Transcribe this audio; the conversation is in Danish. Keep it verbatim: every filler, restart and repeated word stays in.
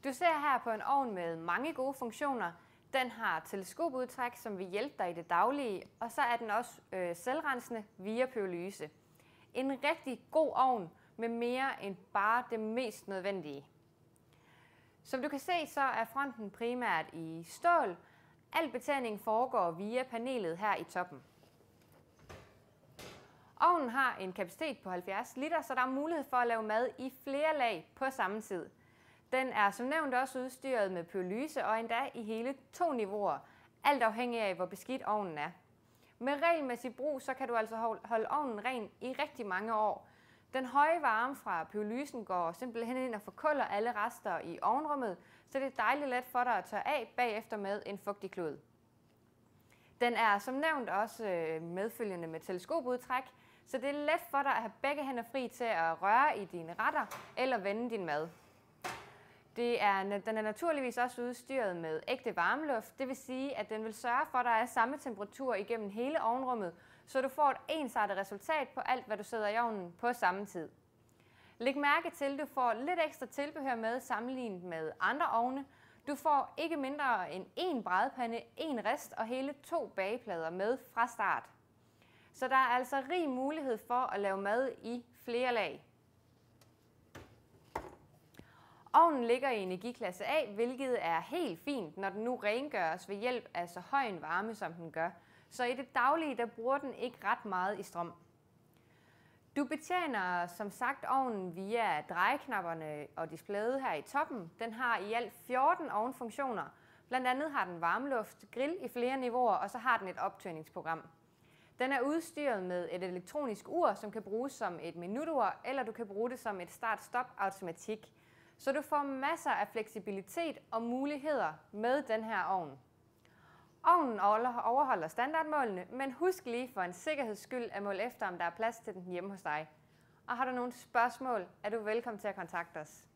Du ser her på en ovn med mange gode funktioner. Den har teleskopudtræk, som vil hjælpe dig i det daglige, og så er den også øh, selvrensende via pyrolyse. En rigtig god ovn med mere end bare det mest nødvendige. Som du kan se, så er fronten primært i stål. Al betjening foregår via panelet her i toppen. Ovnen har en kapacitet på halvfjerds liter, så der er mulighed for at lave mad i flere lag på samme tid. Den er som nævnt også udstyret med pyrolyse og endda i hele to niveauer, alt afhængig af hvor beskidt ovnen er. Med regelmæssig brug så kan du altså holde ovnen ren i rigtig mange år. Den høje varme fra pyrolysen går simpelthen ind og forkulder alle rester i ovnrummet, så det er dejligt let for dig at tørre af bagefter med en fugtig klud. Den er som nævnt også medfølgende med teleskopudtræk, så det er let for dig at have begge hænder fri til at røre i dine retter eller vende din mad. Det er, den er naturligvis også udstyret med ægte varmeluft, det vil sige, at den vil sørge for, at der er samme temperatur igennem hele ovnrummet, så du får et ensartet resultat på alt, hvad du sætter i ovnen på samme tid. Læg mærke til, at du får lidt ekstra tilbehør med sammenlignet med andre ovne. Du får ikke mindre end én bradepande, en rist og hele to bageplader med fra start. Så der er altså rig mulighed for at lave mad i flere lag. Ovnen ligger i energiklasse A, hvilket er helt fint, når den nu rengøres ved hjælp af så høj en varme, som den gør. Så i det daglige, der bruger den ikke ret meget i strøm. Du betjener som sagt ovnen via drejeknapperne og displayet her i toppen. Den har i alt fjorten ovnfunktioner. Blandt andet har den varmeluft, grill i flere niveauer, og så har den et optøningsprogram. Den er udstyret med et elektronisk ur, som kan bruges som et minutur, eller du kan bruge det som et start-stop-automatik. Så du får masser af fleksibilitet og muligheder med den her ovn. Ovnen overholder standardmålene, men husk lige for en sikkerheds skyld at måle efter, om der er plads til den hjemme hos dig. Og har du nogle spørgsmål, er du velkommen til at kontakte os.